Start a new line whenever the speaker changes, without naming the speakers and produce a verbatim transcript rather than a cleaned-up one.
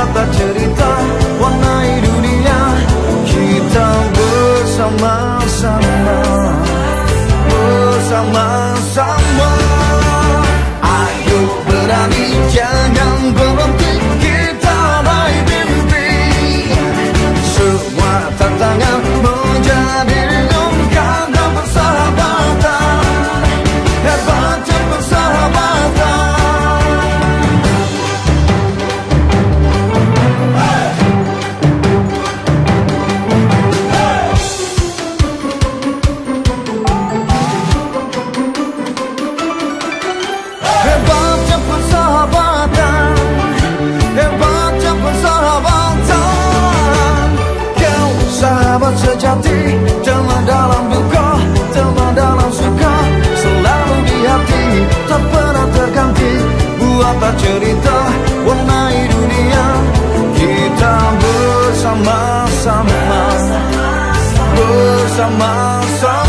buatlah cerita, warnai dunia kita bersama-sama, bersama-sama. Ayo berani, jangan berhenti, kita raih mimpi. Semua tantangan menjadi lengkap dan persahabatan, hebatnya persahabatan. Hebatnya persahabatan, hebatnya persahabatan. Kau sahabat sejati, teman dalam duka, teman dalam suka, selalu di hati, tak pernah terganti. Buatlah cerita, warnai dunia kita bersama-sama, bersama-sama.